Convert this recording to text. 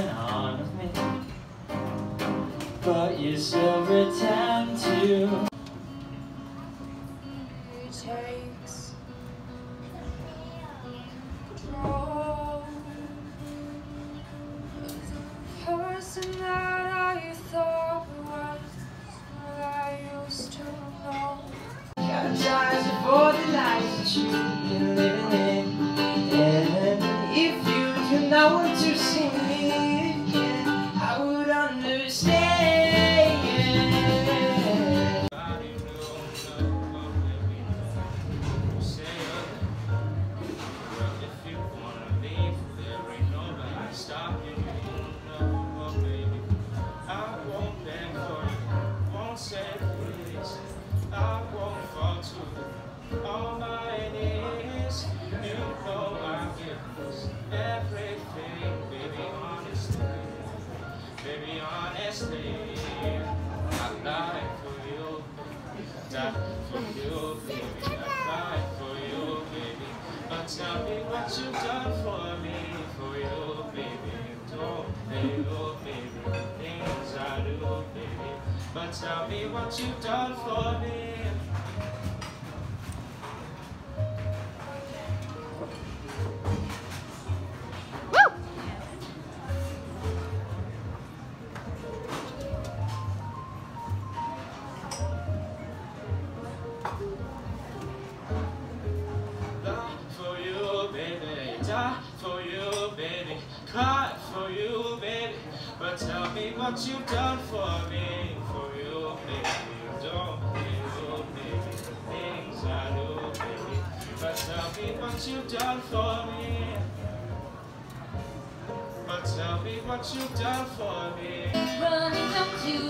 going on with me, but you still pretend to. It takes control of the person that I thought was what I used to know. Apologize for the life that you've been living in, and if you do not want to see me again, I would understand. I won't fall to all my knees. You know I give everything, baby, honestly. Baby, honestly, I die for you, die for you, baby. I die for you, baby. But tell me what you've done for me, for you, baby. Don't they look, baby, the things I do, baby. But tell me what you've done for me. For you, baby, die for you, baby, cry for you, baby. But tell me what you've done for me, for you, baby. Don't you, baby, the things I do, baby. But tell me what you've done for me. But tell me what you've done for me. Running up to